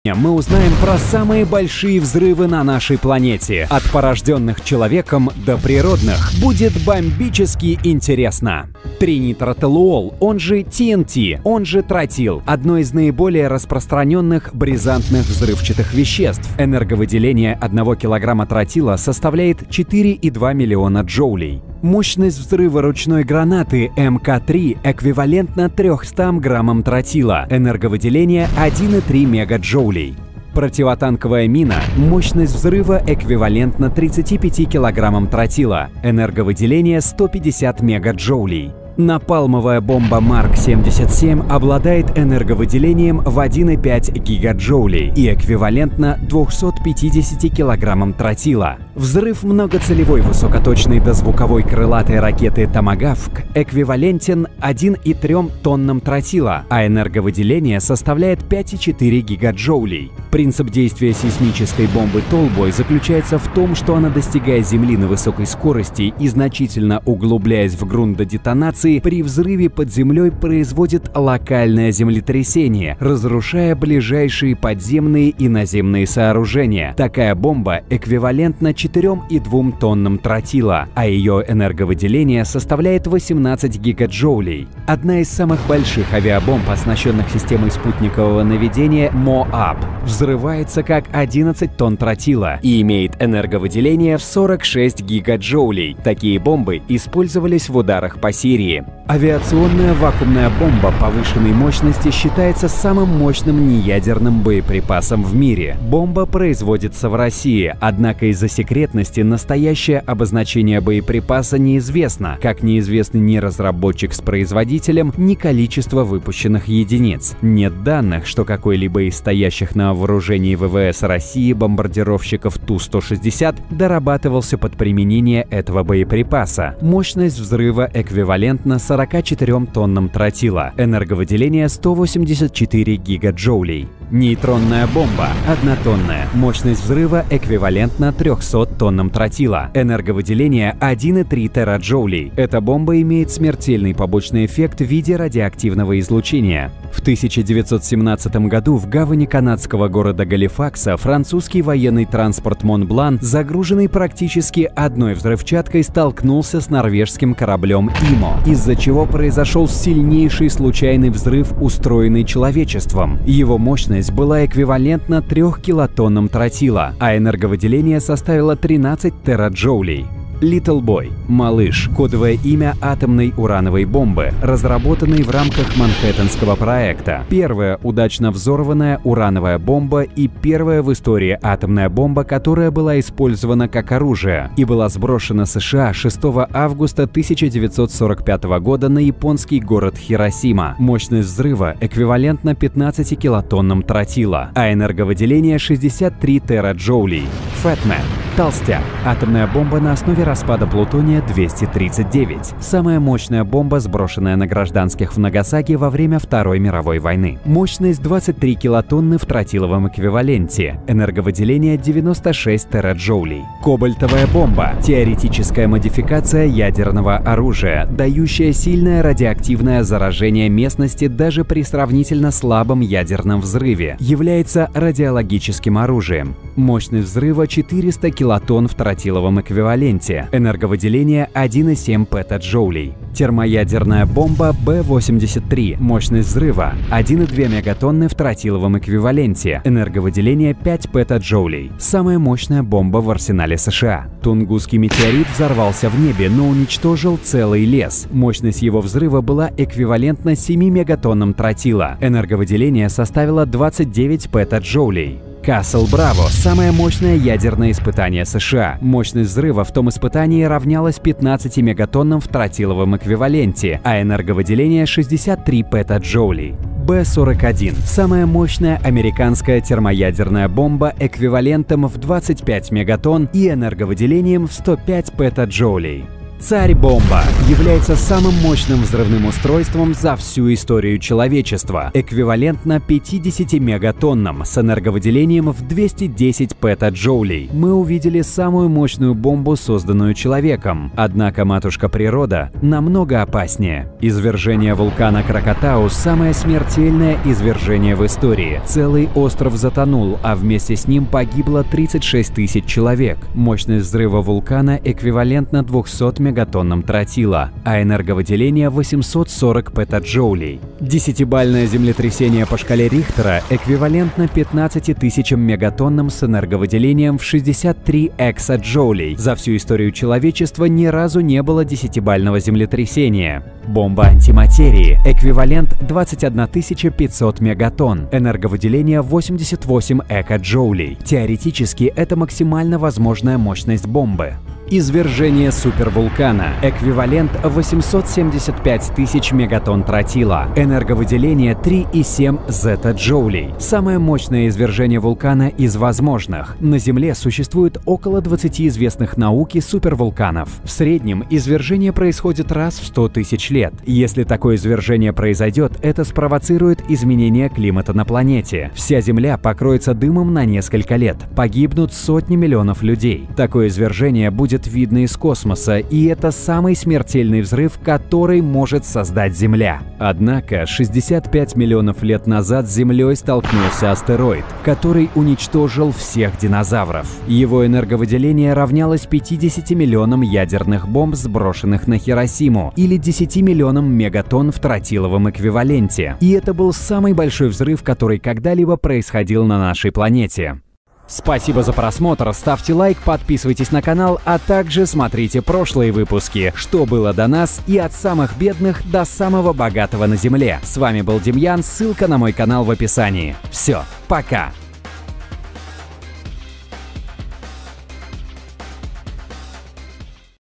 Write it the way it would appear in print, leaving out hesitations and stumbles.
Мы узнаем про самые большие взрывы на нашей планете. От порожденных человеком до природных. Будет бомбически интересно. Тринитротлуол, он же TNT, он же тротил, одно из наиболее распространенных бризантных взрывчатых веществ. Энерговыделение 1 килограмма тротила составляет 4,2 миллиона джоулей. Мощность взрыва ручной гранаты МК-3 эквивалентна 300 граммам тротила. Энерговыделение 1,3 мегаджоулей. Противотанковая мина. Мощность взрыва эквивалентна 35 килограммам тротила. Энерговыделение 150 мегаджоулей. Напалмовая бомба Марк-77 обладает энерговыделением в 1,5 гигаджоулей и эквивалентно 250 килограммам тротила. Взрыв многоцелевой высокоточной дозвуковой крылатой ракеты «Томагавк» эквивалентен 1,3 тоннам тротила, а энерговыделение составляет 5,4 гигаджоулей. Принцип действия сейсмической бомбы «Толбой» заключается в том, что она, достигая Земли на высокой скорости и значительно углубляясь в грунт до детонации, при взрыве под землей производит локальное землетрясение, разрушая ближайшие подземные и наземные сооружения. Такая бомба эквивалентна 4,2 тоннам тротила, а ее энерговыделение составляет 18 гигаджоулей. Одна из самых больших авиабомб, оснащенных системой спутникового наведения МОАП, взрывается как 11 тонн тротила и имеет энерговыделение в 46 гигаджоулей. Такие бомбы использовались в ударах по Сирии. Авиационная вакуумная бомба повышенной мощности считается самым мощным неядерным боеприпасом в мире. Бомба производится в России, однако из-за секретности настоящее обозначение боеприпаса неизвестно, как неизвестны ни разработчик с производителем, ни количество выпущенных единиц. Нет данных, что какой-либо из стоящих на вооружении ВВС России бомбардировщиков Ту-160 дорабатывался под применение этого боеприпаса. Мощность взрыва эквивалентна 44 тоннам тротила. Энерговыделение 184 гигаджоулей. Нейтронная бомба – однотонная. Мощность взрыва эквивалентна 300 тоннам тротила. Энерговыделение 1,3 тераджоулей. Эта бомба имеет смертельный побочный эффект в виде радиоактивного излучения. В 1917 году в гавани канадского города Галифакса французский военный транспорт «Монблан», загруженный практически одной взрывчаткой, столкнулся с норвежским кораблем «Имо», из-за чего произошел сильнейший случайный взрыв, устроенный человечеством. Его мощность была эквивалентна 3 килотоннам тротила, а энерговыделение составило 13 тераджоулей. Little Boy – малыш, кодовое имя атомной урановой бомбы, разработанной в рамках Манхэттенского проекта. Первая удачно взорванная урановая бомба и первая в истории атомная бомба, которая была использована как оружие и была сброшена США 6 августа 1945 года на японский город Хиросима. Мощность взрыва эквивалентна 15 килотоннам тротила, а энерговыделение 63 тераджоулей. Fat Man – толстяк, атомная бомба на основе распада плутония-239. Самая мощная бомба, сброшенная на гражданских в Нагасаки во время Второй мировой войны. Мощность 23 килотонны в тротиловом эквиваленте. Энерговыделение 96 тераджоулей. Кобальтовая бомба – теоретическая модификация ядерного оружия, дающая сильное радиоактивное заражение местности даже при сравнительно слабом ядерном взрыве. Является радиологическим оружием. Мощность взрыва 400 килотонн в тротиловом эквиваленте. Энерговыделение 1,7 петаджоулей. Термоядерная бомба Б-83. Мощность взрыва 1,2 мегатонны в тротиловом эквиваленте. Энерговыделение 5 петаджоулей. Самая мощная бомба в арсенале США. Тунгусский метеорит взорвался в небе, но уничтожил целый лес. Мощность его взрыва была эквивалентна 7 мегатоннам тротила. Энерговыделение составило 29 петаджоулей. Касл Браво – самое мощное ядерное испытание США. Мощность взрыва в том испытании равнялась 15 мегатоннам в тротиловом эквиваленте, а энерговыделение 63 петаджоулей. Б-41 – самая мощная американская термоядерная бомба эквивалентом в 25 мегатонн и энерговыделением в 105 петаджоулей. Царь-бомба является самым мощным взрывным устройством за всю историю человечества, эквивалентно 50 мегатоннам с энерговыделением в 210 петаджоулей. Мы увидели самую мощную бомбу, созданную человеком. Однако матушка природа намного опаснее. Извержение вулкана Кракатау – самое смертельное извержение в истории. Целый остров затонул, а вместе с ним погибло 36 тысяч человек. Мощность взрыва вулкана эквивалентна 200 мегатоннам тротила, а энерговыделение 840 петаджоулей. Десятибальное землетрясение по шкале Рихтера эквивалентно 15 тысячам мегатоннам с энерговыделением в 63 эксаджоулей. За всю историю человечества ни разу не было десятибального землетрясения. Бомба антиматерии эквивалент 21 500 мегатонн, энерговыделение 88 экаджоулей. Теоретически это максимально возможная мощность бомбы. Извержение супервулкана эквивалент 875 тысяч мегатонн тротила, энерговыделение 3,7 зета-джоулей. Самое мощное извержение вулкана из возможных. На Земле существует около 20 известных науке супервулканов. В среднем извержение происходит раз в 100 тысяч лет. Если такое извержение произойдет, это спровоцирует изменение климата на планете. Вся Земля покроется дымом на несколько лет. Погибнут сотни миллионов людей. Такое извержение будет видно из космоса, и это самый смертельный взрыв, который может создать Земля. Однако 65 миллионов лет назад с Землей столкнулся астероид, который уничтожил всех динозавров. Его энерговыделение равнялось 50 миллионам ядерных бомб, сброшенных на Хиросиму, или 10 миллионам мегатонн в тротиловом эквиваленте. И это был самый большой взрыв, который когда-либо происходил на нашей планете. Спасибо за просмотр, ставьте лайк, подписывайтесь на канал, а также смотрите прошлые выпуски «Что было до нас» и «От самых бедных до самого богатого на Земле». С вами был Демьян, ссылка на мой канал в описании. Все, пока!